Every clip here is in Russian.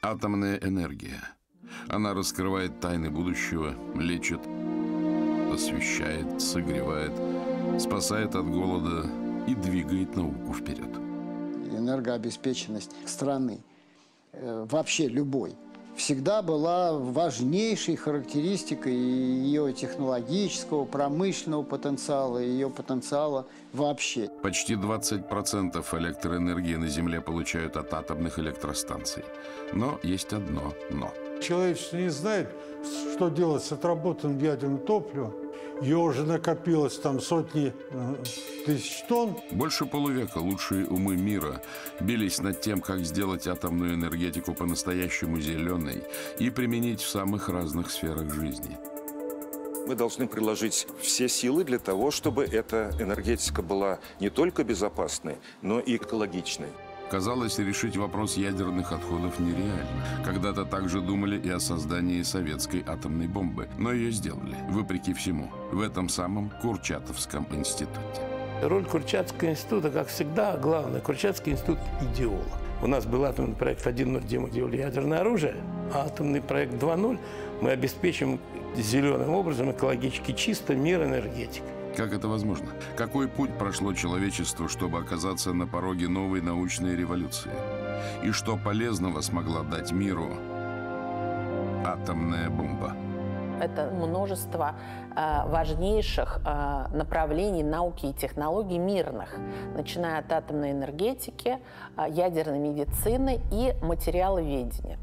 Атомная энергия. Она раскрывает тайны будущего, лечит, освещает, согревает, спасает от голода и двигает науку вперед. Энергообеспеченность страны, вообще любой, всегда была важнейшей характеристикой ее технологического, промышленного потенциала, ее потенциала вообще. Почти 20% электроэнергии на Земле получают от атомных электростанций. Но есть одно «но». Человечество не знает, что делать с отработанным ядерным топливом. Ее уже накопилось там сотни тысяч тонн. Больше полувека лучшие умы мира бились над тем, как сделать атомную энергетику по-настоящему зеленой и применить в самых разных сферах жизни. Мы должны приложить все силы для того, чтобы эта энергетика была не только безопасной, но и экологичной. Казалось, решить вопрос ядерных отходов нереально. Когда-то также думали и о создании советской атомной бомбы, но ее сделали, вопреки всему, в этом самом Курчатовском институте. Роль Курчатовского института, как всегда, главное, Курчатовский институт – идеолог. У нас был атомный проект 1.0, где мы делали ядерное оружие, а атомный проект 2.0 мы обеспечим зеленым образом экологически чисто мир энергетики. Как это возможно? Какой путь прошло человечество, чтобы оказаться на пороге новой научной революции? И что полезного смогла дать миру атомная бомба? Это множество важнейших направлений науки и технологий мирных, начиная от атомной энергетики, ядерной медицины и материаловедения.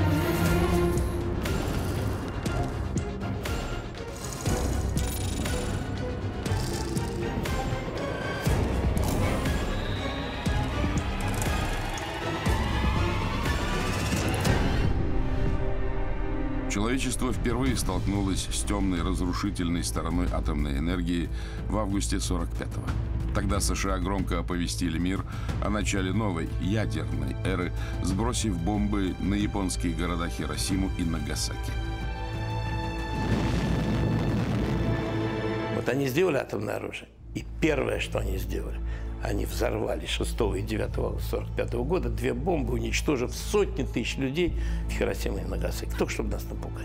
Человечество впервые столкнулось с темной разрушительной стороной атомной энергии в августе 1945-го. Тогда США громко оповестили мир о начале новой ядерной эры, сбросив бомбы на японские города Хиросиму и Нагасаки. Вот они сделали атомное оружие. И первое, что они сделали, они взорвали 6 и 9 августа 1945 года 2 бомбы, уничтожив сотни тысяч людей в Хиросиме и Нагасаки, только чтобы нас напугать.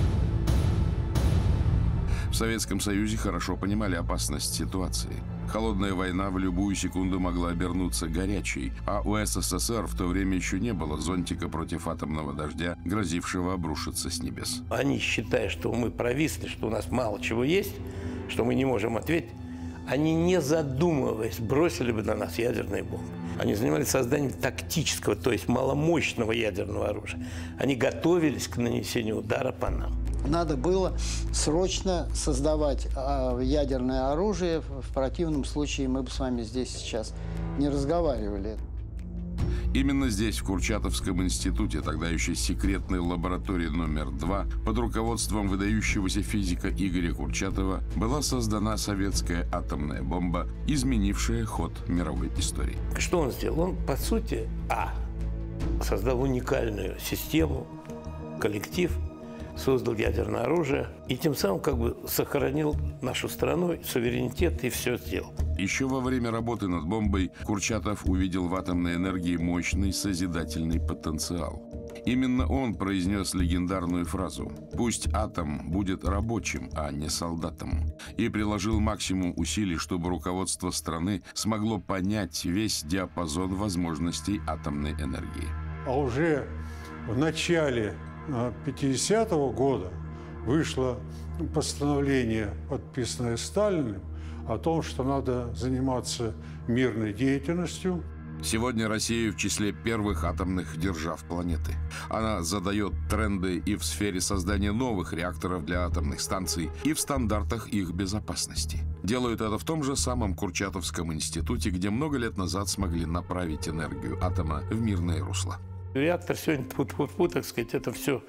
В Советском Союзе хорошо понимали опасность ситуации. Холодная война в любую секунду могла обернуться горячей, а у СССР в то время еще не было зонтика против атомного дождя, грозившего обрушиться с небес. Они, считая, что мы провисли, что у нас мало чего есть, что мы не можем ответить, они, не задумываясь, бросили бы на нас ядерные бомбы. Они занимались созданием тактического, то есть маломощного ядерного оружия. Они готовились к нанесению удара по нам. Надо было срочно создавать ядерное оружие. В противном случае мы бы с вами здесь сейчас не разговаривали. Именно здесь, в Курчатовском институте, тогда еще секретной лаборатории номер 2, под руководством выдающегося физика Игоря Курчатова, была создана советская атомная бомба, изменившая ход мировой истории. Что он сделал? Он, по сути, создал уникальную систему, коллектив, создал ядерное оружие и тем самым как бы сохранил нашу страну, суверенитет и все сделал. Еще во время работы над бомбой Курчатов увидел в атомной энергии мощный созидательный потенциал. Именно он произнес легендарную фразу «Пусть атом будет рабочим, а не солдатом», и приложил максимум усилий, чтобы руководство страны смогло понять весь диапазон возможностей атомной энергии. А уже в начале 50-го года вышло постановление, подписанное Сталиным, о том, что надо заниматься мирной деятельностью. Сегодня Россия в числе первых атомных держав планеты. Она задает тренды и в сфере создания новых реакторов для атомных станций, и в стандартах их безопасности. Делают это в том же самом Курчатовском институте, где много лет назад смогли направить энергию атома в мирное русло. Реактор сегодня, так сказать, это все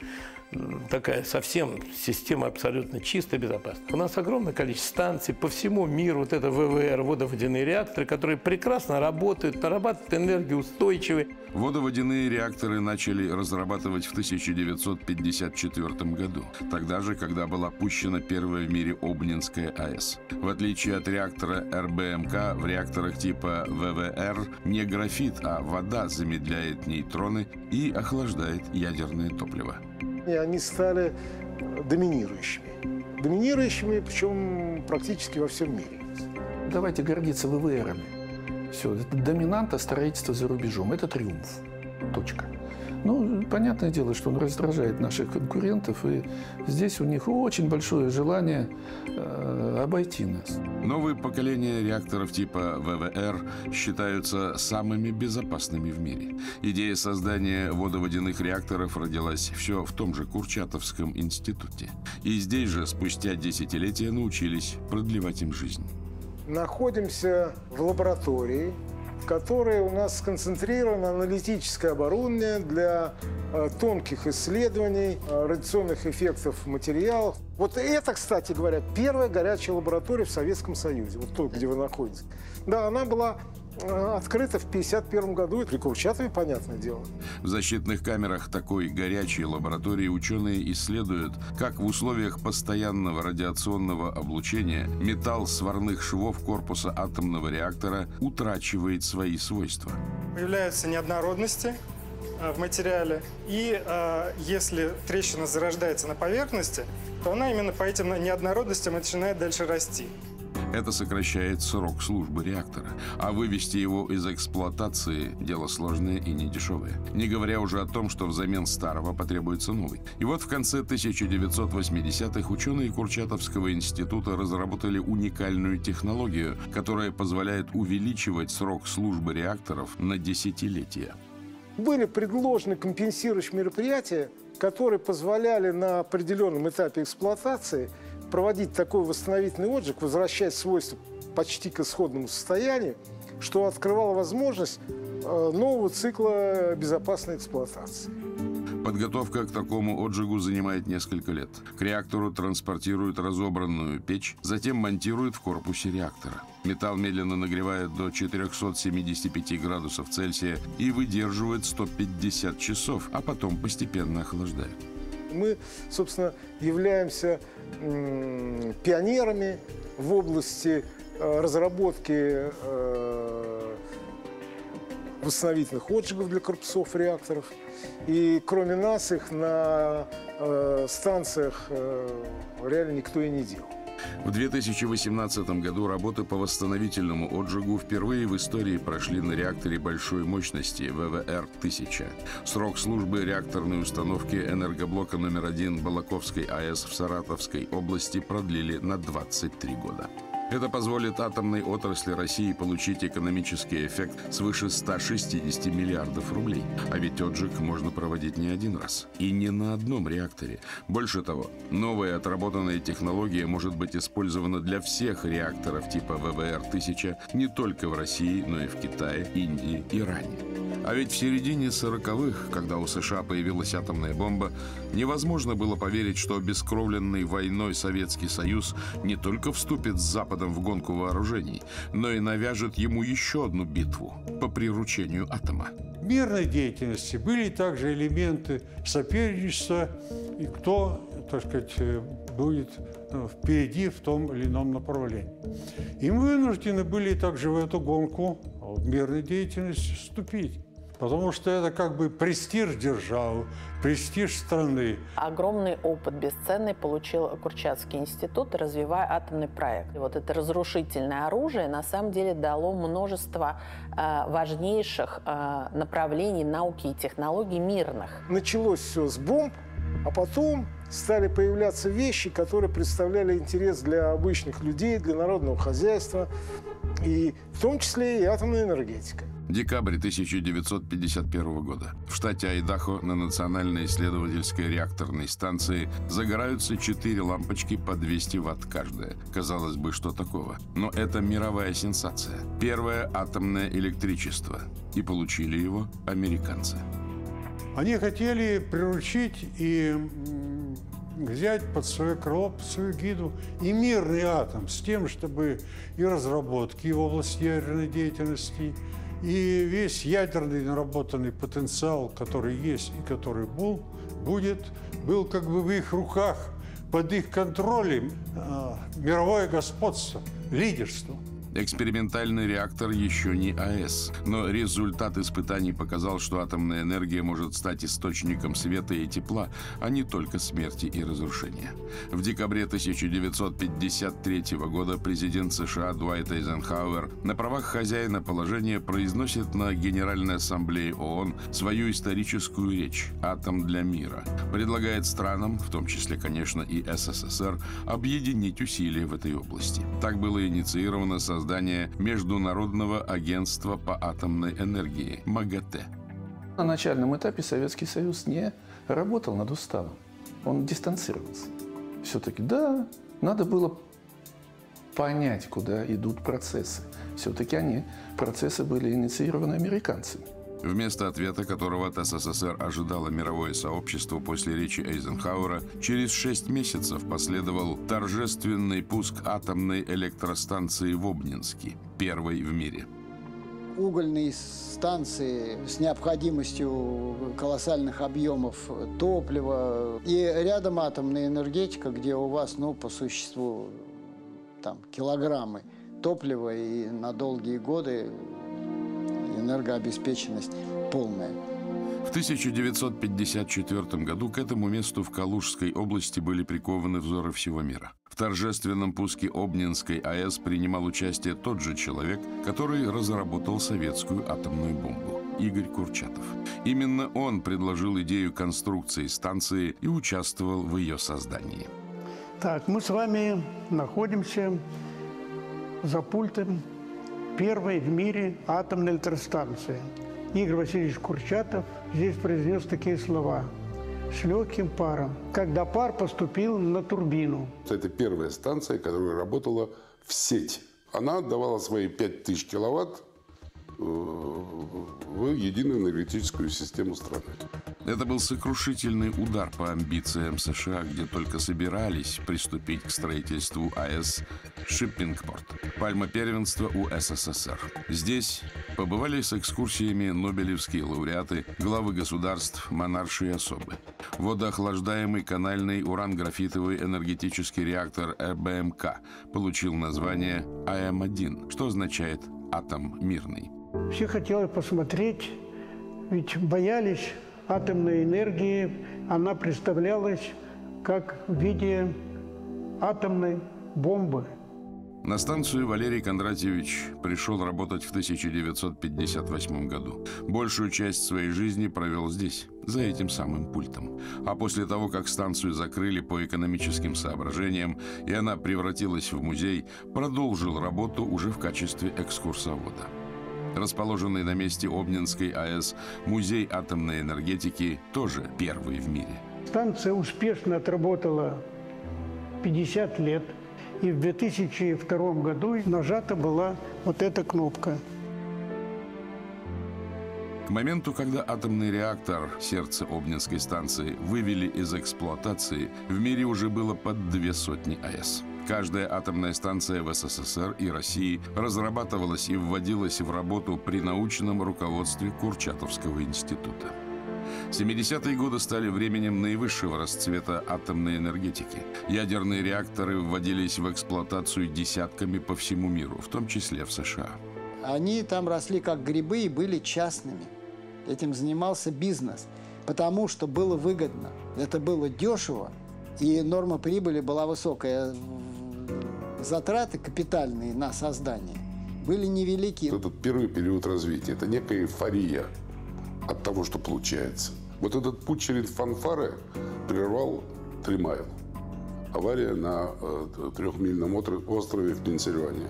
такая совсем система абсолютно чистая, безопасная. У нас огромное количество станций по всему миру. Вот это ВВР, водоводяные реакторы, которые прекрасно работают, нарабатывают энергоустойчивые. Водоводяные реакторы начали разрабатывать в 1954 году, тогда же, когда была пущена первая в мире Обнинская АЭС. В отличие от реактора РБМК, в реакторах типа ВВР не графит, а вода замедляет нейтроны и охлаждает ядерное топливо. И они стали доминирующими. Доминирующими, причем практически во всем мире. Давайте гордиться ВВРами. Все, это доминанта строительства за рубежом. Это триумф. Точка. Ну, понятное дело, что он раздражает наших конкурентов, и здесь у них очень большое желание обойти нас. Новые поколения реакторов типа ВВР считаются самыми безопасными в мире. Идея создания водоводяных реакторов родилась все в том же Курчатовском институте. И здесь же спустя десятилетия научились продлевать им жизнь. Находимся в лаборатории, в которой у нас сконцентрировано аналитическое оборудование для тонких исследований радиационных эффектов материалов. Вот это, кстати говоря, первая горячая лаборатория в Советском Союзе, вот тут, где вы находитесь. Да, она была открыта в 1951 году, и при Курчатове, понятное дело. В защитных камерах такой горячей лаборатории ученые исследуют, как в условиях постоянного радиационного облучения металл сварных швов корпуса атомного реактора утрачивает свои свойства. Появляются неоднородности в материале, и если трещина зарождается на поверхности, то она именно по этим неоднородностям и начинает дальше расти. Это сокращает срок службы реактора, а вывести его из эксплуатации – дело сложное и недешевое. Не говоря уже о том, что взамен старого потребуется новый. И вот в конце 1980-х ученые Курчатовского института разработали уникальную технологию, которая позволяет увеличивать срок службы реакторов на десятилетия. Были предложены компенсирующие мероприятия, которые позволяли на определенном этапе эксплуатации проводить такой восстановительный отжиг, возвращать свойства почти к исходному состоянию, что открывало возможность нового цикла безопасной эксплуатации. Подготовка к такому отжигу занимает несколько лет. К реактору транспортируют разобранную печь, затем монтируют в корпусе реактора. Металл медленно нагревают до 475 градусов Цельсия и выдерживает 150 часов, а потом постепенно охлаждают. Мы, собственно, являемся пионерами в области разработки восстановительных отжигов для корпусов реакторов. И кроме нас их на станциях реально никто и не делал. В 2018 году работы по восстановительному отжигу впервые в истории прошли на реакторе большой мощности ВВР-1000. Срок службы реакторной установки энергоблока номер 1 Балаковской АЭС в Саратовской области продлили на 23 года. Это позволит атомной отрасли России получить экономический эффект свыше 160 миллиардов рублей. А ведь отжиг можно проводить не один раз. И не на одном реакторе. Больше того, новая отработанная технология может быть использована для всех реакторов типа ВВР-1000 не только в России, но и в Китае, Индии, Иране. А ведь в середине 40-х, когда у США появилась атомная бомба, невозможно было поверить, что обескровленный войной Советский Союз не только вступит с Западом в гонку вооружений, но и навяжет ему еще одну битву по приручению атома. В мирной деятельности были также элементы соперничества, и кто, так сказать, будет впереди в том или ином направлении. И мы вынуждены были также в эту гонку в мирной деятельности вступить. Потому что это как бы престиж державы, престиж страны. Огромный опыт бесценный получил Курчатовский институт, развивая атомный проект. И вот это разрушительное оружие на самом деле дало множество важнейших направлений науки и технологий мирных. Началось все с бомб, а потом стали появляться вещи, которые представляли интерес для обычных людей, для народного хозяйства, и в том числе и атомная энергетика. Декабрь 1951 года. В штате Айдахо на Национальной исследовательской реакторной станции загораются 4 лампочки по 200 ватт каждая. Казалось бы, что такого? Но это мировая сенсация. Первое атомное электричество. И получили его американцы. Они хотели приручить и взять под свое крыло, под свою гиду и мирный атом с тем, чтобы и разработки в области ядерной деятельности, и весь ядерный наработанный потенциал, который есть и который был как бы в их руках, под их контролем, мировое господство, лидерство. Экспериментальный реактор еще не АЭС, но результат испытаний показал, что атомная энергия может стать источником света и тепла, а не только смерти и разрушения. В декабре 1953 года президент США Дуайт Эйзенхауэр на правах хозяина положения произносит на Генеральной ассамблее ООН свою историческую речь «Атом для мира». Предлагает странам, в том числе, конечно, и СССР, объединить усилия в этой области. Так было инициировано создание Международного агентства по атомной энергии МАГАТЭ. На начальном этапе Советский Союз не работал над уставом. Он дистанцировался. Все-таки, да, надо было понять, куда идут процессы. Все-таки процессы были инициированы американцами. Вместо ответа, которого от СССР ожидало мировое сообщество после речи Эйзенхауэра, через 6 месяцев последовал торжественный пуск атомной электростанции в Обнинске, первой в мире. Угольные станции с необходимостью колоссальных объемов топлива. И рядом атомная энергетика, где у вас, по существу, там, килограммы топлива и на долгие годы энергообеспеченность полная. В 1954 году к этому месту в Калужской области были прикованы взоры всего мира. В торжественном пуске Обнинской АЭС принимал участие тот же человек, который разработал советскую атомную бомбу – Игорь Курчатов. Именно он предложил идею конструкции станции и участвовал в ее создании. Так, мы с вами находимся за пультом первой в мире атомной электростанции. Игорь Васильевич Курчатов здесь произнес такие слова: «С легким паром, когда пар поступил на турбину». Это первая станция, которая работала в сеть. Она отдавала свои 5000 киловатт в единую энергетическую систему страны. Это был сокрушительный удар по амбициям США, где только собирались приступить к строительству АЭС Шиппингпорт, пальма первенства у СССР. Здесь побывали с экскурсиями нобелевские лауреаты, главы государств, монарши и особы. Водоохлаждаемый канальный уран-графитовый энергетический реактор РБМК получил название АМ-1, что означает «атом мирный». Все хотели посмотреть, ведь боялись атомной энергии. Она представлялась как в виде атомной бомбы. На станцию Валерий Кондратьевич пришел работать в 1958 году. Большую часть своей жизни провел здесь, за этим самым пультом. А после того, как станцию закрыли по экономическим соображениям, и она превратилась в музей, продолжил работу уже в качестве экскурсовода. Расположенный на месте Обнинской АЭС музей атомной энергетики тоже первый в мире. Станция успешно отработала 50 лет. И в 2002 году нажата была вот эта кнопка. К моменту, когда атомный реактор, сердце Обнинской станции, вывели из эксплуатации, в мире уже было под 200 АЭС. Каждая атомная станция в СССР и России разрабатывалась и вводилась в работу при научном руководстве Курчатовского института. 70-е годы стали временем наивысшего расцвета атомной энергетики. Ядерные реакторы вводились в эксплуатацию десятками по всему миру, в том числе в США. Они там росли как грибы и были частными. Этим занимался бизнес, потому что было выгодно. Это было дешево, и норма прибыли была высокая. Затраты капитальные на создание были невелики. Этот первый период развития – это некая эйфория от того, что получается. Вот этот путь через фанфары прервал 3 Майл. Авария на 3-мильном острове в Пенсильвании.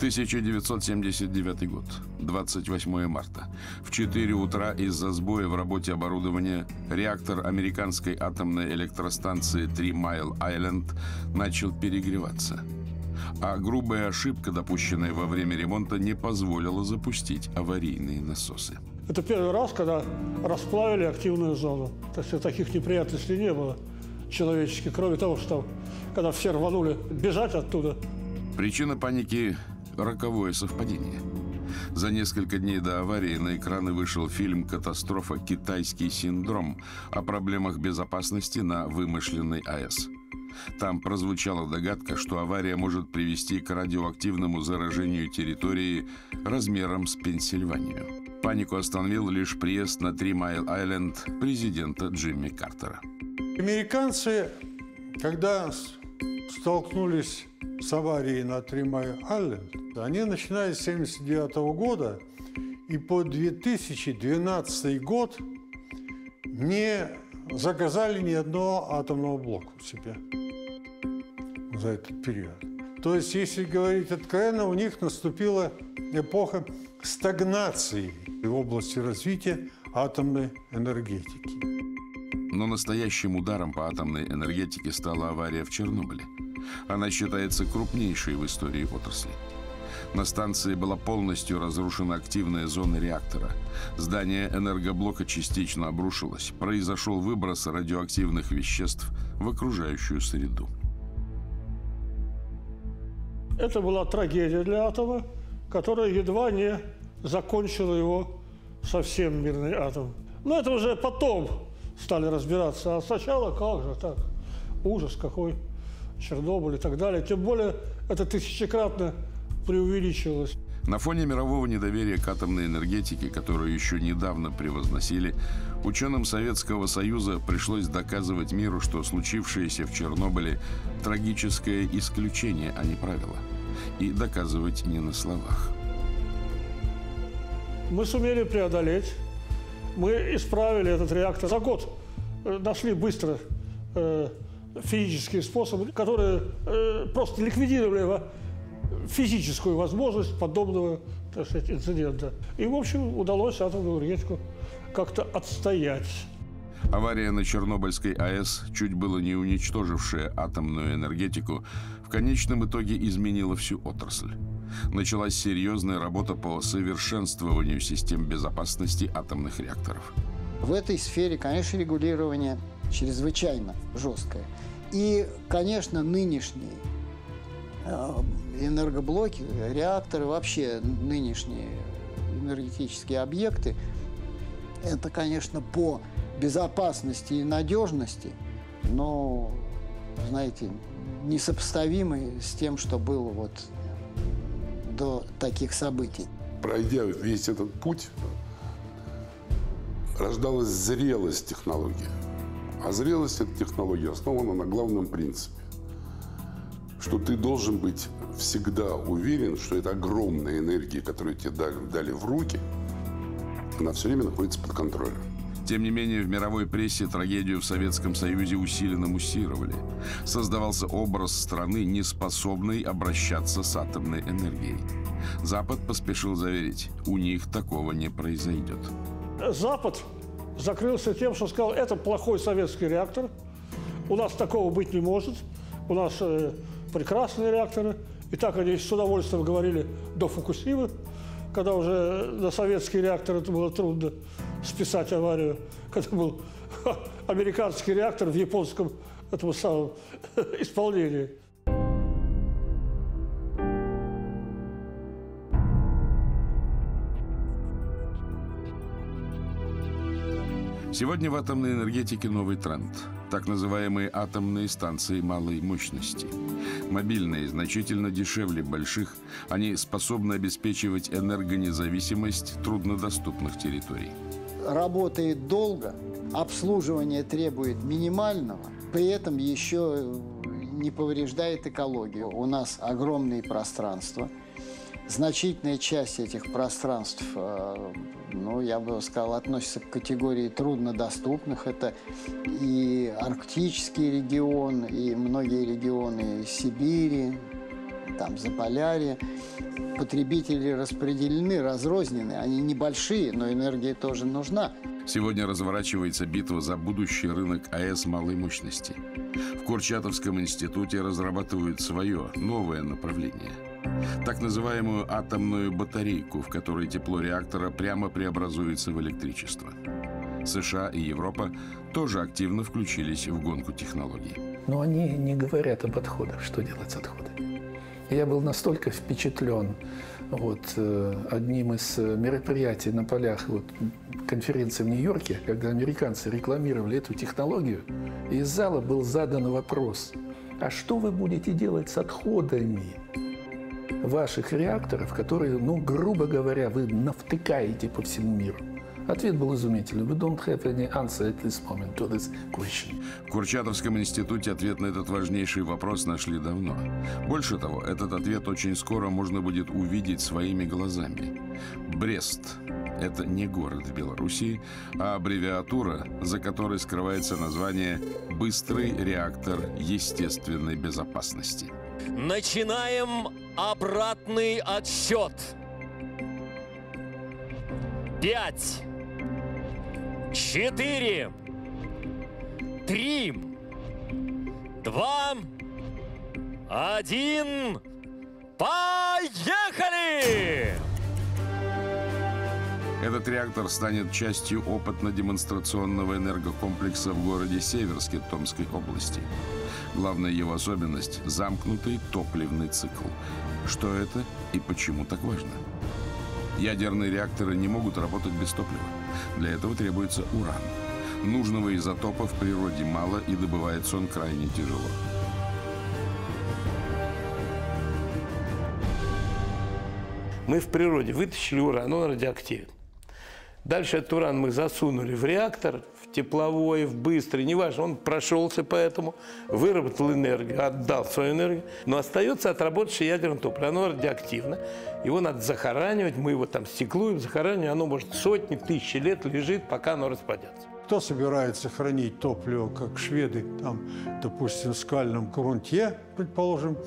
1979 год, 28 марта. В 4 утра из-за сбоя в работе оборудования реактор американской атомной электростанции 3 Майл Айленд начал перегреваться. А грубая ошибка, допущенная во время ремонта, не позволила запустить аварийные насосы. Это первый раз, когда расплавили активную зону. То есть таких неприятностей не было человеческих, кроме того, что когда все рванули бежать оттуда. Причина паники – роковое совпадение. За несколько дней до аварии на экраны вышел фильм «Катастрофа. Китайский синдром» о проблемах безопасности на вымышленной АЭС. Там прозвучала догадка, что авария может привести к радиоактивному заражению территории размером с Пенсильванию. Панику остановил лишь приезд на 3 Майл-Айленд президента Джимми Картера. Американцы, когда столкнулись с аварией на 3 Майл-Айленд, они, начиная с 1979 года и по 2012 год, не заказали ни одного атомного блока у себя за этот период. То есть, если говорить откровенно, у них наступила эпоха стагнации в области развития атомной энергетики. Но настоящим ударом по атомной энергетике стала авария в Чернобыле. Она считается крупнейшей в истории отрасли. На станции была полностью разрушена активная зона реактора. Здание энергоблока частично обрушилось. Произошел выброс радиоактивных веществ в окружающую среду. Это была трагедия для атома, которая едва не закончила его совсем, мирный атом. Но это уже потом стали разбираться. А сначала как же так? Ужас какой. Чернобыль и так далее. Тем более это тысячекратно преувеличивалось. На фоне мирового недоверия к атомной энергетике, которую еще недавно превозносили, ученым Советского Союза пришлось доказывать миру, что случившееся в Чернобыле – трагическое исключение, а не правило. И доказывать не на словах. Мы сумели преодолеть. Мы исправили этот реактор за год. Нашли быстро физические способы, которые просто ликвидировали физическую возможность подобного, так сказать, инцидента. И, в общем, удалось атомную энергетику как-то отстоять. Авария на Чернобыльской АЭС, чуть было не уничтожившая атомную энергетику, в конечном итоге изменила всю отрасль. Началась серьезная работа по совершенствованию систем безопасности атомных реакторов. В этой сфере, конечно, регулирование чрезвычайно жесткое. И, конечно, нынешние энергоблоки, реакторы, вообще нынешние энергетические объекты, это, конечно, по безопасности и надежности, но, знаете, несопоставимы с тем, что было вот до таких событий. Пройдя весь этот путь, рождалась зрелость технологии. А зрелость этой технологии основана на главном принципе, что ты должен быть всегда уверен, что эта огромная энергия, которую тебе дали в руки, она все время находится под контролем. Тем не менее, в мировой прессе трагедию в Советском Союзе усиленно муссировали. Создавался образ страны, не способной обращаться с атомной энергией. Запад поспешил заверить, у них такого не произойдет. Запад закрылся тем, что сказал, это плохой советский реактор, у нас такого быть не может, у нас прекрасные реакторы. И так они с удовольствием говорили до Фукусимы, когда уже на советский реактор это было трудно списать аварию, когда был американский реактор в японском этом самом исполнении. Сегодня в атомной энергетике новый тренд. Так называемые атомные станции малой мощности. Мобильные, значительно дешевле больших, они способны обеспечивать энергонезависимость труднодоступных территорий. Работает долго, обслуживание требует минимального, при этом еще не повреждает экологию. У нас огромные пространства. Значительная часть этих пространств, ну, я бы сказал, относится к категории труднодоступных. Это и арктический регион, и многие регионы Сибири, там, Заполярье. Потребители распределены, разрознены. Они небольшие, но энергия тоже нужна. Сегодня разворачивается битва за будущий рынок АЭС малой мощности. В Курчатовском институте разрабатывают свое, новое направление – так называемую атомную батарейку, в которой тепло реактора прямо преобразуется в электричество. США и Европа тоже активно включились в гонку технологий. Но они не говорят об отходах, что делать с отходами. Я был настолько впечатлен одним из мероприятий на полях конференции в Нью-Йорке, когда американцы рекламировали эту технологию, и из зала был задан вопрос: а что вы будете делать с отходами ваших реакторов, которые, грубо говоря, вы навтыкаете по всему миру? Ответ был изумительный. We don't have any answer at this moment to this question. В Курчатовском институте ответ на этот важнейший вопрос нашли давно. Больше того, этот ответ очень скоро можно будет увидеть своими глазами. Брест – это не город в Белоруссии, а аббревиатура, за которой скрывается название «Быстрый реактор естественной безопасности». Начинаем обратный отсчет. 5, 4, 3, 2, 1, поехали! Этот реактор станет частью опытно-демонстрационного энергокомплекса в городе Северске Томской области. Главная его особенность – замкнутый топливный цикл. Что это и почему так важно? Ядерные реакторы не могут работать без топлива. Для этого требуется уран. Нужного изотопа в природе мало, и добывается он крайне тяжело. Мы в природе вытащили уран, он радиоактивен. Дальше этот уран мы засунули в реактор, в тепловой, в быстрый, неважно, он прошелся по этому, выработал энергию, отдал свою энергию, но остается отработавшее ядерное топливо, оно радиоактивно, его надо захоранивать, мы его там стеклуем, захораниваем, оно может сотни, тысячи лет лежит, пока оно распадется. Кто собирается хранить топливо, как шведы, там, допустим, в скальном грунте, предположим,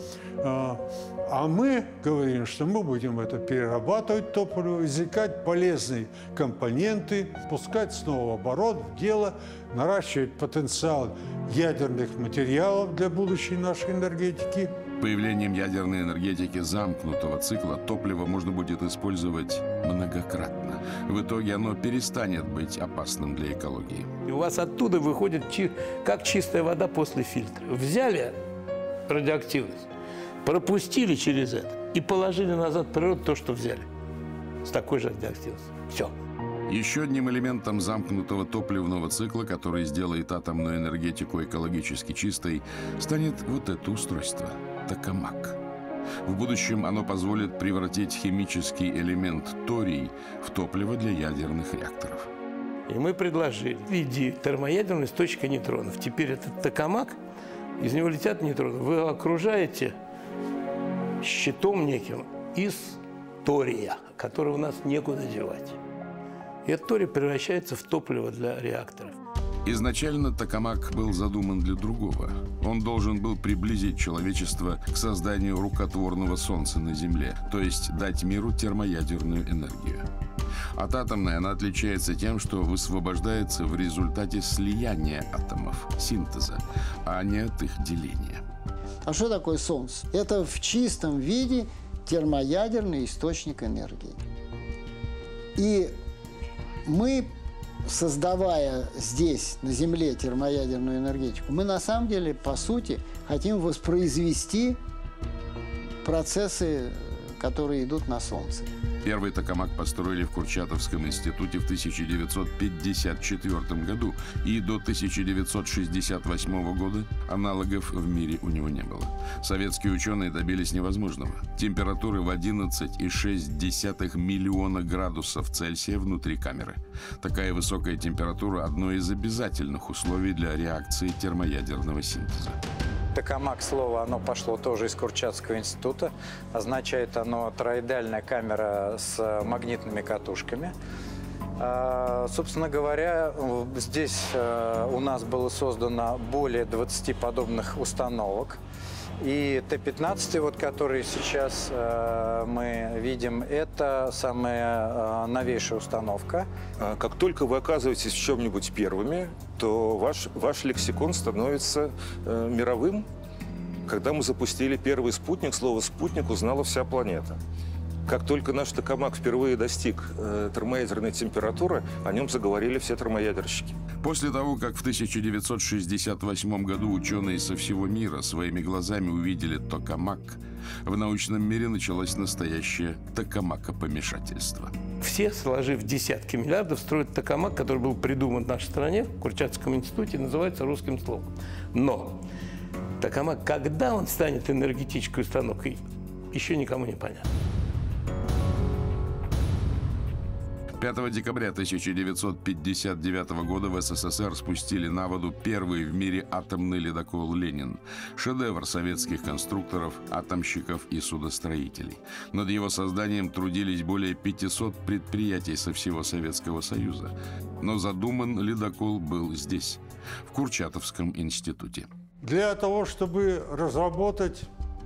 а мы говорим, что мы будем это перерабатывать топливо, извлекать полезные компоненты, пускать снова в оборот, в дело, наращивать потенциал ядерных материалов для будущей нашей энергетики. Появлением ядерной энергетики замкнутого цикла топливо можно будет использовать многократно. В итоге оно перестанет быть опасным для экологии. И у вас оттуда выходит как чистая вода после фильтра. Взяли радиоактивность, пропустили через это и положили назад в природу то, что взяли. С такой же радиоактивностью. Все. Еще одним элементом замкнутого топливного цикла, который сделает атомную энергетику экологически чистой, станет вот это устройство – токамак. В будущем оно позволит превратить химический элемент торий в топливо для ядерных реакторов. И мы предложили в виде термоядерного источника нейтронов. Теперь этот токамак, из него летят нейтроны. Вы его окружаете щитом неким из тория, который у нас некуда девать. И этот торий превращается в топливо для реакторов. Изначально токамак был задуман для другого. Он должен был приблизить человечество к созданию рукотворного Солнца на Земле, то есть дать миру термоядерную энергию. От атомной она отличается тем, что высвобождается в результате слияния атомов, синтеза, а не от их деления. А что такое Солнце? Это в чистом виде термоядерный источник энергии. И мы, создавая здесь, на Земле, термоядерную энергетику, мы на самом деле, по сути, хотим воспроизвести процессы, которые идут на Солнце. Первый токамак построили в Курчатовском институте в 1954 году, и до 1968 года аналогов в мире у него не было. Советские ученые добились невозможного. Температуры в 11,6 миллиона градусов Цельсия внутри камеры. Такая высокая температура – одно из обязательных условий для реакции термоядерного синтеза. Токамак, слово, оно пошло тоже из Курчатовского института. Означает оно тороидальная камера с магнитными катушками. Собственно говоря, здесь у нас было создано более 20 подобных установок. И Т-15, вот, который сейчас мы видим, это самая новейшая установка. Как только вы оказываетесь в чем-нибудь первыми, то ваш лексикон становится мировым. Когда мы запустили первый спутник, слово «спутник» узнала вся планета. Как только наш токамак впервые достиг термоядерной температуры, о нем заговорили все термоядерщики. После того, как в 1968 году ученые со всего мира своими глазами увидели токамак, в научном мире началось настоящее токамакопомешательство. Все, сложив десятки миллиардов, строят токамак, который был придуман в нашей стране, в Курчатском институте, называется русским словом. Но токамак, когда он станет энергетической установкой, еще никому не понятно. 5 декабря 1959 года в СССР спустили на воду первый в мире атомный ледокол «Ленин». Шедевр советских конструкторов, атомщиков и судостроителей. Над его созданием трудились более 500 предприятий со всего Советского Союза. Но задуман ледокол был здесь, в Курчатовском институте. Для того, чтобы разработать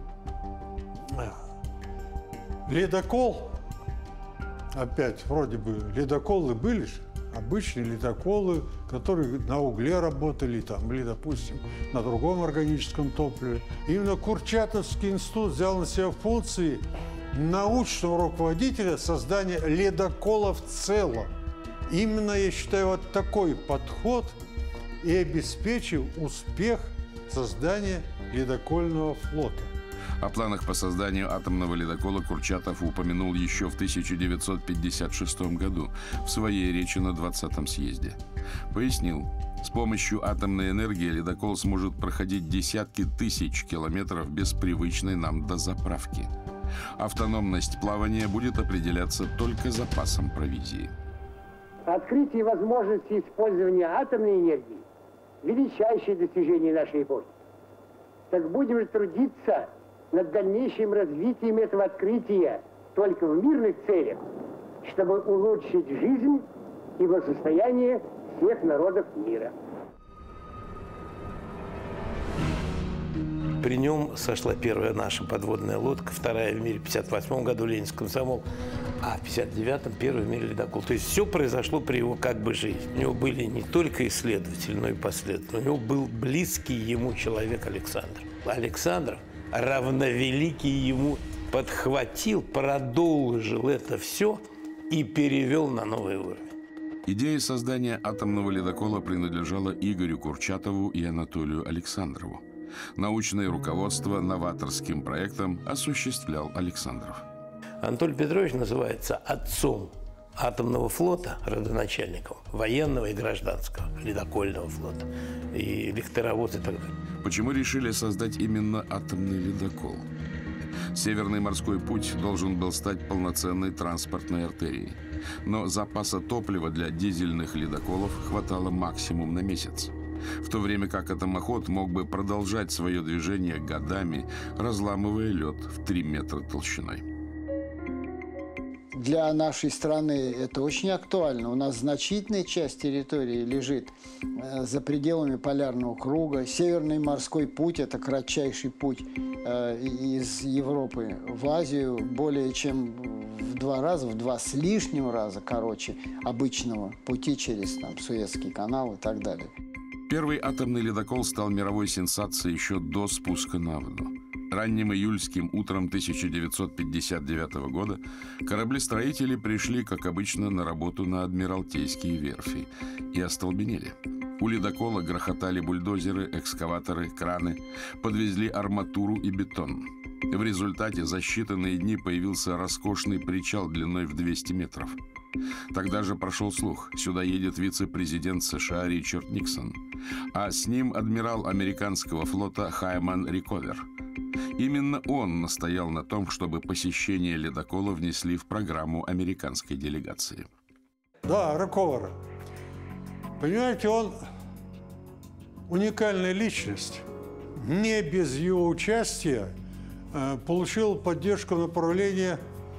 ледокол, опять, вроде бы, ледоколы были же, обычные ледоколы, которые на угле работали, там, или, допустим, на другом органическом топливе. Именно Курчатовский институт взял на себя функции научного руководителя создания ледокола в целом. Именно, я считаю, вот такой подход и обеспечил успех создания ледокольного флота. О планах по созданию атомного ледокола Курчатов упомянул еще в 1956 году в своей речи на 20-м съезде. Пояснил, с помощью атомной энергии ледокол сможет проходить десятки тысяч километров без привычной нам дозаправки. Автономность плавания будет определяться только запасом провизии. Открытие возможности использования атомной энергии – величайшее достижение нашей эпохи. Так будем же трудиться над дальнейшим развитием этого открытия только в мирных целях, чтобы улучшить жизнь и благосостояние всех народов мира. При нем сошла первая наша подводная лодка, вторая в мире в 1958 году Ленинский комсомол, а в 1959-м первый в мире ледокол. То есть все произошло при его как бы жизни. У него были не только исследователи, но и последователи. У него был близкий ему человек Александр. Александров, равновеликий ему, подхватил, продолжил это все и перевел на новый уровень. Идея создания атомного ледокола принадлежала Игорю Курчатову и Анатолию Александрову. Научное руководство новаторским проектом осуществлял Александров. Анатолий Петрович называется отцом атомного флота, родоначальником военного и гражданского, ледокольного флота, и лихтеровоз и так далее. Почему решили создать именно атомный ледокол? Северный морской путь должен был стать полноценной транспортной артерией. Но запаса топлива для дизельных ледоколов хватало максимум на месяц. В то время как атомоход мог бы продолжать свое движение годами, разламывая лед в 3 метра толщиной. Для нашей страны это очень актуально. У нас значительная часть территории лежит за пределами полярного круга. Северный морской путь – это кратчайший путь из Европы в Азию, более чем в 2 раза, в 2 с лишним раза короче обычного пути через Суэцкий канал и так далее. Первый атомный ледокол стал мировой сенсацией еще до спуска на воду. Ранним июльским утром 1959 года кораблестроители пришли, как обычно, на работу на Адмиралтейские верфи и остолбенели. У ледокола грохотали бульдозеры, экскаваторы, краны, подвезли арматуру и бетон. В результате за считанные дни появился роскошный причал длиной в 200 метров. Тогда же прошел слух, сюда едет вице-президент США Ричард Никсон, а с ним адмирал американского флота Хайман Риковер. Именно он настоял на том, чтобы посещение ледокола внесли в программу американской делегации. Да, Риковер. Понимаете, он уникальная личность. Не без его участия получил поддержку направления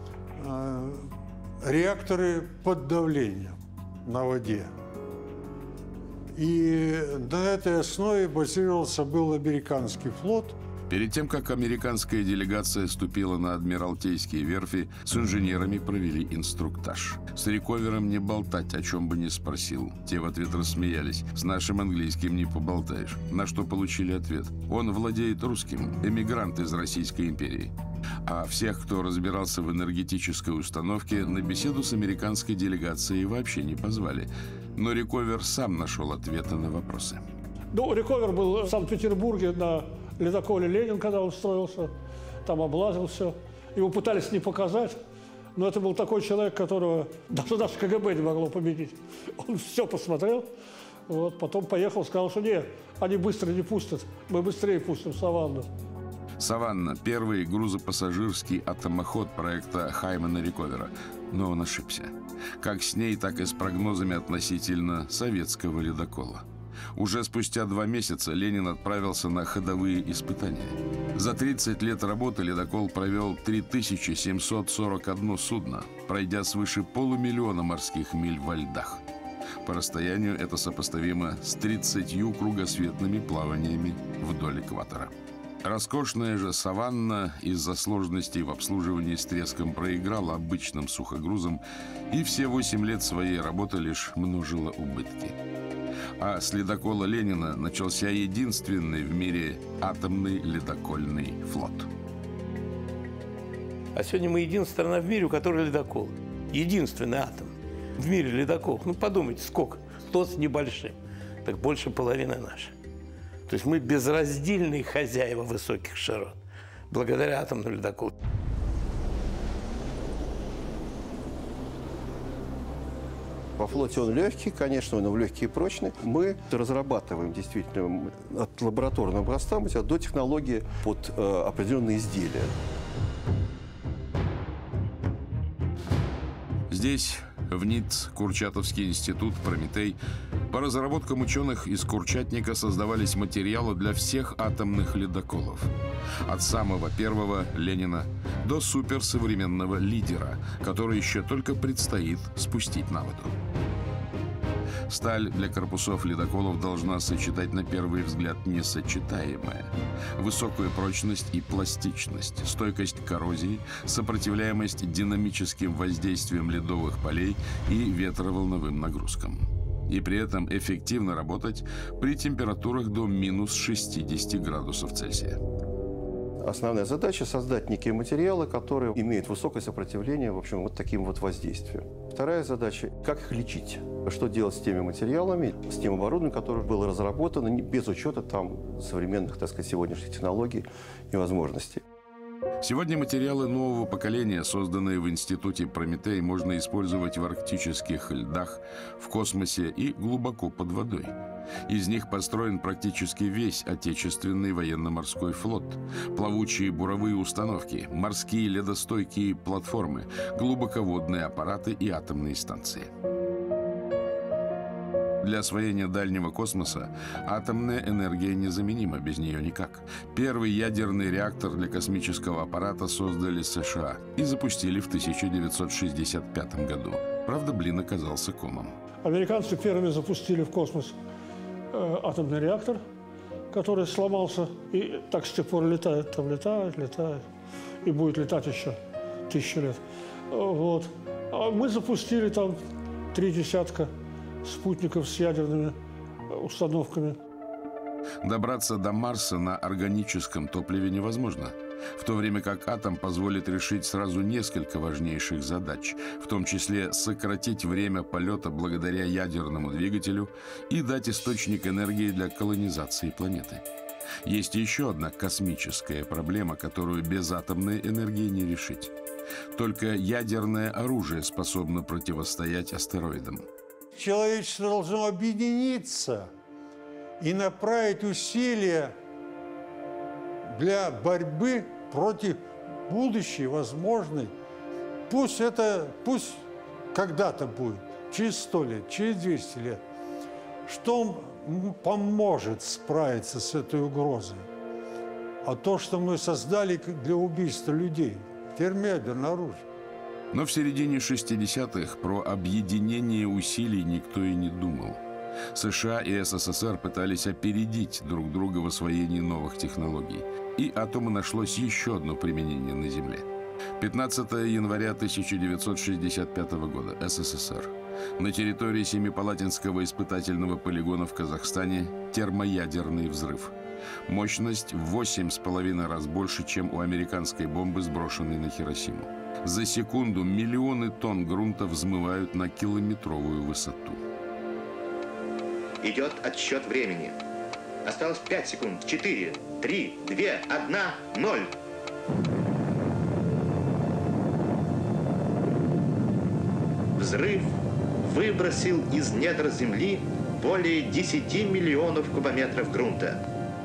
реакторы под давлением на воде. И на этой основе базировался был американский флот. Перед тем, как американская делегация ступила на Адмиралтейские верфи, с инженерами провели инструктаж. С Риковером не болтать, о чем бы ни спросил. Те в ответ рассмеялись. С нашим английским не поболтаешь. На что получили ответ. Он владеет русским, эмигрант из Российской империи. А всех, кто разбирался в энергетической установке, на беседу с американской делегацией вообще не позвали. Но Риковер сам нашел ответы на вопросы. Ну, Риковер был в Санкт-Петербурге на ледоколе «Ленин», когда он строился, там облазил все. Его пытались не показать, но это был такой человек, которого даже наше КГБ не могло победить. Он все посмотрел, вот, потом поехал, сказал, что нет, они быстро не пустят, мы быстрее пустим «Саванну». «Саванна» – первый грузопассажирский атомоход проекта Хаймана Риковера. Но он ошибся. Как с ней, так и с прогнозами относительно советского ледокола. Уже спустя 2 месяца Ленин отправился на ходовые испытания. За 30 лет работы ледокол провел 3741 судно, пройдя свыше 500 000 морских миль во льдах. По расстоянию это сопоставимо с 30 кругосветными плаваниями вдоль экватора. Роскошная же «Саванна» из-за сложностей в обслуживании с треском проиграла обычным сухогрузам и все 8 лет своей работы лишь множила убытки. А с ледокола «Ленина» начался единственный в мире атомный ледокольный флот. А сегодня мы единственная страна в мире, у которой ледокол. Единственный атом в мире ледоколов. Ну, подумайте, сколько? Флот с небольшим. Так больше половины нашей. То есть мы безраздельные хозяева высоких широт, благодаря атомному ледоколу. Во флоте он легкий, конечно, он легкий и прочный. Мы разрабатываем действительно от лабораторного образца до технологии под определенные изделия. Здесь, в НИТ, Курчатовский институт «Прометей», по разработкам ученых из Курчатника создавались материалы для всех атомных ледоколов. От самого первого «Ленина» до суперсовременного «Лидера», который еще только предстоит спустить на воду. Сталь для корпусов ледоколов должна сочетать на первый взгляд несочетаемое. Высокую прочность и пластичность, стойкость к коррозии, сопротивляемость динамическим воздействием ледовых полей и ветроволновым нагрузкам. И при этом эффективно работать при температурах до минус 60 градусов Цельсия. Основная задача – создать некие материалы, которые имеют высокое сопротивление, в общем, вот таким вот воздействием. Вторая задача – как их лечить. Что делать с теми материалами, с тем оборудованием, которое было разработано без учета там современных, так сказать, сегодняшних технологий и возможностей. Сегодня материалы нового поколения, созданные в институте «Прометей», можно использовать в арктических льдах, в космосе и глубоко под водой. Из них построен практически весь отечественный военно-морской флот. Плавучие буровые установки, морские ледостойкие платформы, глубоководные аппараты и атомные станции. Для освоения дальнего космоса атомная энергия незаменима, без нее никак. Первый ядерный реактор для космического аппарата создали США и запустили в 1965 году. Правда, блин оказался комом. Американцы первыми запустили в космос атомный реактор, который сломался, и так с тех пор летает, там летает, и будет летать еще 1000 лет. Вот. А мы запустили там 3 десятка спутников с ядерными установками. Добраться до Марса на органическом топливе невозможно, в то время как атом позволит решить сразу несколько важнейших задач, в том числе сократить время полета благодаря ядерному двигателю и дать источник энергии для колонизации планеты. Есть еще одна космическая проблема, которую без атомной энергии не решить. Только ядерное оружие способно противостоять астероидам. Человечество должно объединиться и направить усилия для борьбы против будущей возможной. Пусть когда-то будет, через 100 лет, через 200 лет. Что поможет справиться с этой угрозой? А то, что мы создали для убийства людей, термоядерное оружие. Но в середине 60-х про объединение усилий никто и не думал. США и СССР пытались опередить друг друга в освоении новых технологий. И атому нашлось еще одно применение на Земле. 15 января 1965 года. СССР. На территории Семипалатинского испытательного полигона в Казахстане термоядерный взрыв. Мощность в 8,5 раз больше, чем у американской бомбы, сброшенной на Хиросиму. За секунду миллионы тонн грунта взмывают на километровую высоту. Идет отсчет времени. Осталось 5 секунд. 4, 3, 2, 1, 0. Взрыв выбросил из недр земли более 10 миллионов кубометров грунта.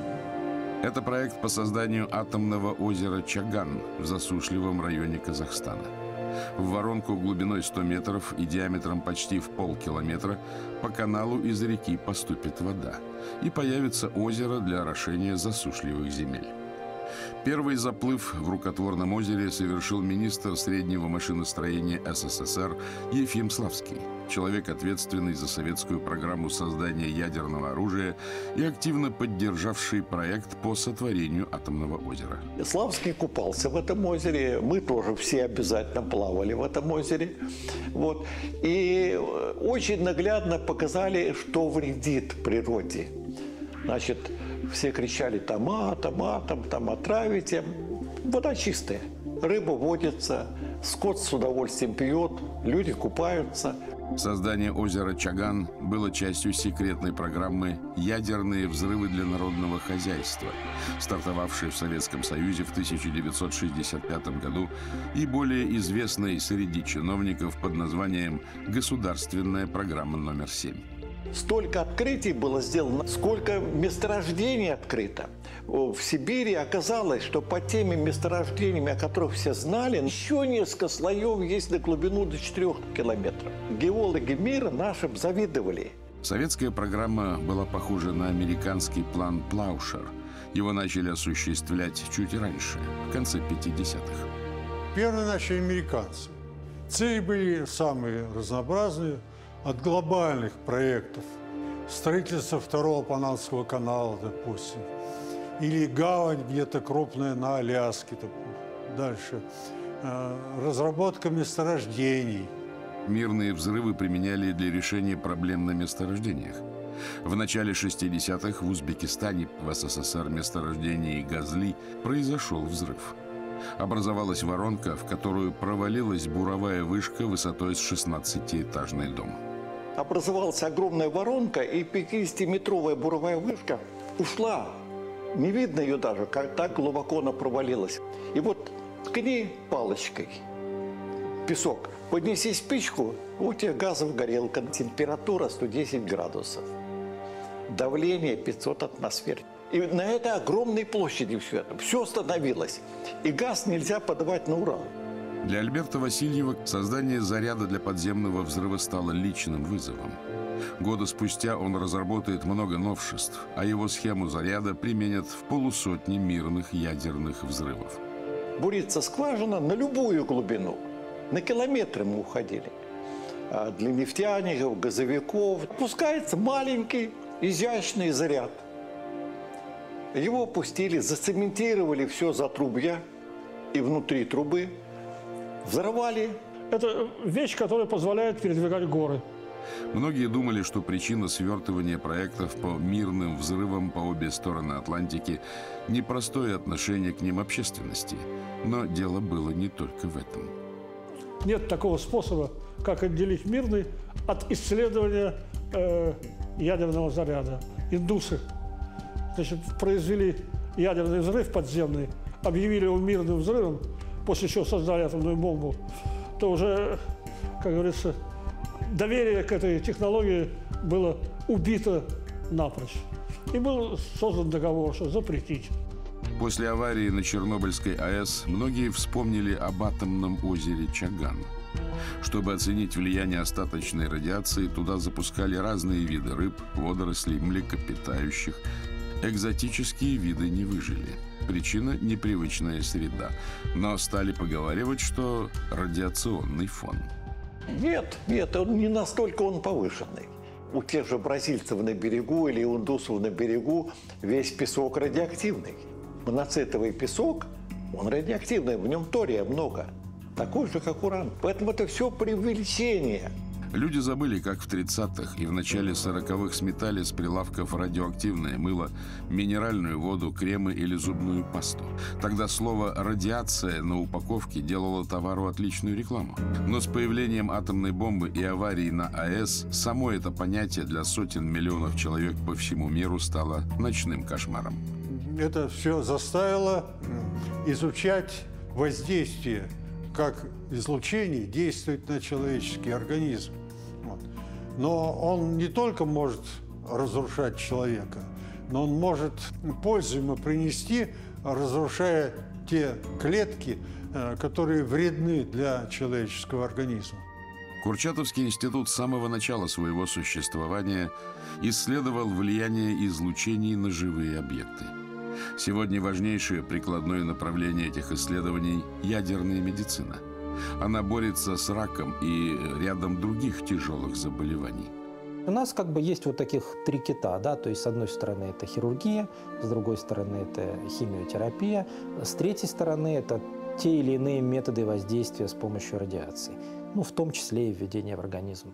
Это проект по созданию атомного озера Чаган в засушливом районе Казахстана. В воронку глубиной 100 метров и диаметром почти в полкилометра по каналу из реки поступит вода, и появится озеро для орошения засушливых земель. Первый заплыв в рукотворном озере совершил министр среднего машиностроения СССР Ефим Славский, человек, ответственный за советскую программу создания ядерного оружия и активно поддержавший проект по сотворению атомного озера. Славский купался в этом озере, мы тоже все обязательно плавали в этом озере. Вот. И очень наглядно показали, что вредит природе. Значит, все кричали: там атом, атом, там отравите. Вода чистая. Рыба водится, скот с удовольствием пьет, люди купаются. Создание озера Чаган было частью секретной программы «Ядерные взрывы для народного хозяйства», стартовавшей в Советском Союзе в 1965 году и более известной среди чиновников под названием «Государственная программа номер 7». Столько открытий было сделано, сколько месторождений открыто. В Сибири оказалось, что под теми месторождениями, о которых все знали, еще несколько слоев есть на глубину до 4 километров. Геологи мира нашим завидовали. Советская программа была похожа на американский план Плаушер. Его начали осуществлять чуть раньше, в конце 50-х. Первые начали американцы. Цели были самые разнообразные. От глобальных проектов, строительство второго Панамского канала, допустим, или гавань где-то крупная на Аляске, дальше, разработка месторождений. Мирные взрывы применяли для решения проблем на месторождениях. В начале 60-х в Узбекистане, в СССР, месторождении Газли, произошел взрыв. Образовалась воронка, в которую провалилась буровая вышка высотой с 16-этажный дом. Образовалась огромная воронка, и 50-метровая буровая вышка ушла. Не видно ее даже, как так глубоко она провалилась. И вот ткни палочкой песок, поднеси спичку, вот тебе газовая горелка, температура 110 градусов, давление 500 атмосфер. И на этой огромной площади все остановилось. И газ нельзя подавать на Урал. Для Альберта Васильева создание заряда для подземного взрыва стало личным вызовом. Года спустя он разработает много новшеств, а его схему заряда применят в полусотни мирных ядерных взрывов. Бурится скважина на любую глубину. На километры мы уходили. А для нефтяников, газовиков пускается маленький, изящный заряд. Его пустили, зацементировали все затрубья и внутри трубы. Взорвали. Это вещь, которая позволяет передвигать горы. Многие думали, что причина свертывания проектов по мирным взрывам по обе стороны Атлантики – непростое отношение к ним общественности. Но дело было не только в этом. Нет такого способа, как отделить мирный от исследования ядерного заряда. Индусы, значит, произвели ядерный взрыв подземный, объявили его мирным взрывом, после чего создали атомную бомбу, то уже, как говорится, доверие к этой технологии было убито напрочь. И был создан договор, что запретить. После аварии на Чернобыльской АЭС многие вспомнили об атомном озере Чаган. Чтобы оценить влияние остаточной радиации, туда запускали разные виды рыб, водорослей, млекопитающих. Экзотические виды не выжили. Причина – непривычная среда. Но стали поговаривать, что радиационный фон. Нет, он не настолько он повышенный. У тех же бразильцев на берегу или индусов на берегу весь песок радиоактивный. Моноцитовый песок, он радиоактивный, в нем тория много. Такой же, как уран. Поэтому это все преувеличение. Люди забыли, как в 30-х и в начале 40-х сметали с прилавков радиоактивное мыло, минеральную воду, кремы или зубную пасту. Тогда слово «радиация» на упаковке делало товару отличную рекламу. Но с появлением атомной бомбы и аварии на АЭС само это понятие для сотен миллионов человек по всему миру стало ночным кошмаром. Это все заставило изучать воздействие, как излучение действует на человеческий организм. Вот. Но он не только может разрушать человека, но он может пользу ему принести, разрушая те клетки, которые вредны для человеческого организма. Курчатовский институт с самого начала своего существования исследовал влияние излучений на живые объекты. Сегодня важнейшее прикладное направление этих исследований – ядерная медицина. Она борется с раком и рядом других тяжелых заболеваний. У нас как бы есть вот таких три кита, да, то есть с одной стороны это хирургия, с другой стороны это химиотерапия, с третьей стороны это те или иные методы воздействия с помощью радиации, ну, в том числе и введение в организм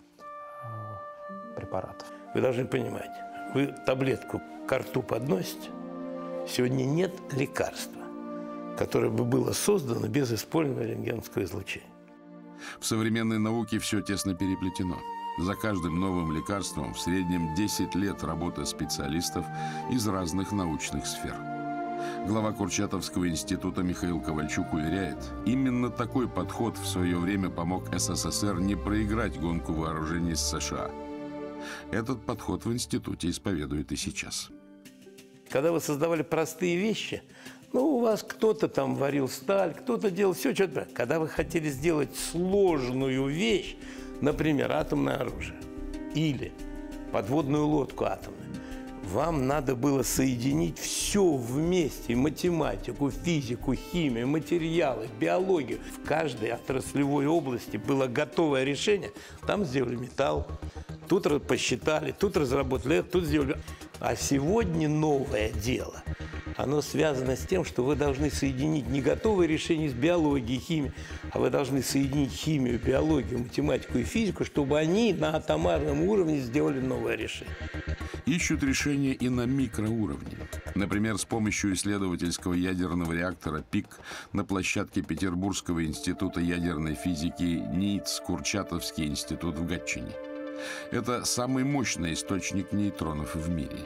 препаратов. Вы должны понимать, вы таблетку к рту подносите, сегодня нет лекарства, которое бы было создано без использования рентгеновского излучения. В современной науке все тесно переплетено. За каждым новым лекарством в среднем 10 лет работы специалистов из разных научных сфер. Глава Курчатовского института Михаил Ковальчук уверяет, именно такой подход в свое время помог СССР не проиграть гонку вооружений с США. Этот подход в институте исповедует и сейчас. Когда вы создавали простые вещи, ну, у вас кто-то там варил сталь, кто-то делал все, что-то. Когда вы хотели сделать сложную вещь, например, атомное оружие или подводную лодку атомную, вам надо было соединить все вместе, математику, физику, химию, материалы, биологию. В каждой отраслевой области было готовое решение. Там сделали металл, тут посчитали, тут разработали, тут сделали. А сегодня новое дело, оно связано с тем, что вы должны соединить не готовые решения с биологией, химией, а вы должны соединить химию, биологию, математику и физику, чтобы они на атомарном уровне сделали новое решение. Ищут решения и на микроуровне. Например, с помощью исследовательского ядерного реактора ПИК на площадке Петербургского института ядерной физики НИИЦ Курчатовский институт в Гатчине. Это самый мощный источник нейтронов в мире.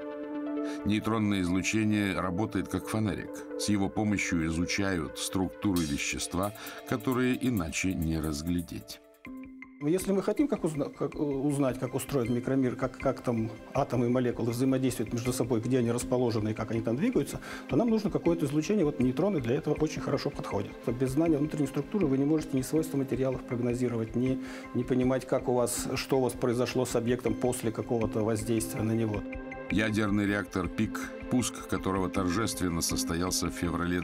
Нейтронное излучение работает как фонарик. С его помощью изучают структуры вещества, которые иначе не разглядеть. Если мы хотим узнать, как устроен микромир, как там атомы и молекулы взаимодействуют между собой, где они расположены и как они там двигаются, то нам нужно какое-то излучение. Вот нейтроны для этого очень хорошо подходят. Без знания внутренней структуры вы не можете ни свойства материалов прогнозировать, ни понимать, что у вас произошло с объектом после какого-то воздействия на него. Ядерный реактор ПИК, пуск которого торжественно состоялся в феврале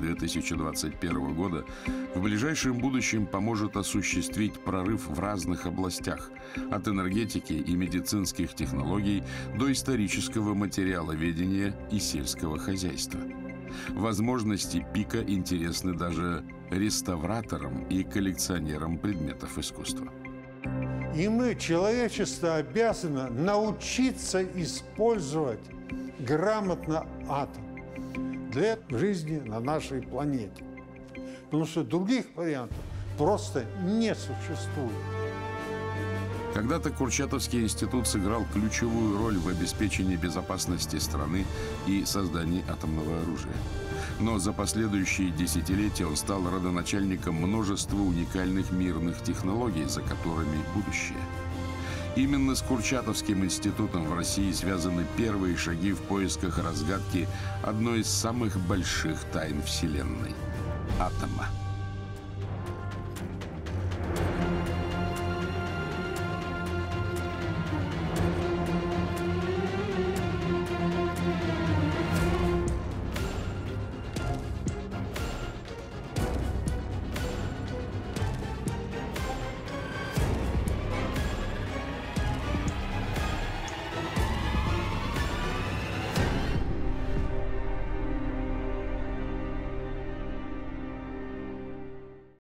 2021 года, в ближайшем будущем поможет осуществить прорыв в разных областях, от энергетики и медицинских технологий до исторического материаловедения и сельского хозяйства. Возможности ПИКа интересны даже реставраторам и коллекционерам предметов искусства. И мы, человечество, обязано научиться использовать грамотно атом для жизни на нашей планете. Потому что других вариантов просто не существует. Когда-то Курчатовский институт сыграл ключевую роль в обеспечении безопасности страны и создании атомного оружия. Но за последующие десятилетия он стал родоначальником множества уникальных мирных технологий, за которыми будущее. Именно с Курчатовским институтом в России связаны первые шаги в поисках разгадки одной из самых больших тайн Вселенной – атома.